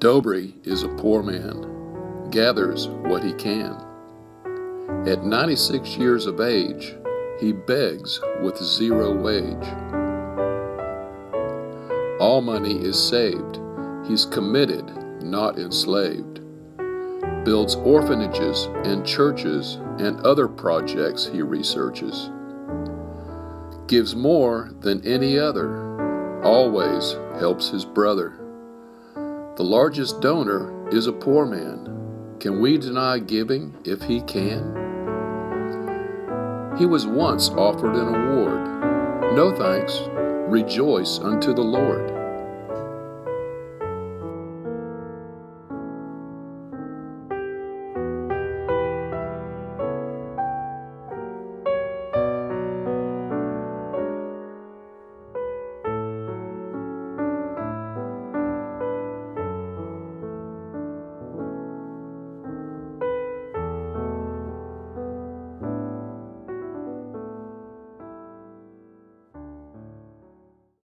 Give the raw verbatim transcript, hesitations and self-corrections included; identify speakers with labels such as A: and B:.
A: Dobri is a poor man, gathers what he can. At ninety-six years of age, he begs with zero wage. All money is saved. He's committed, not enslaved. Builds orphanages and churches and other projects he researches. Gives more than any other, always helps his brother. The largest donor is a poor man. Can we deny giving if he can? He was once offered an award. No thanks, rejoice unto the Lord.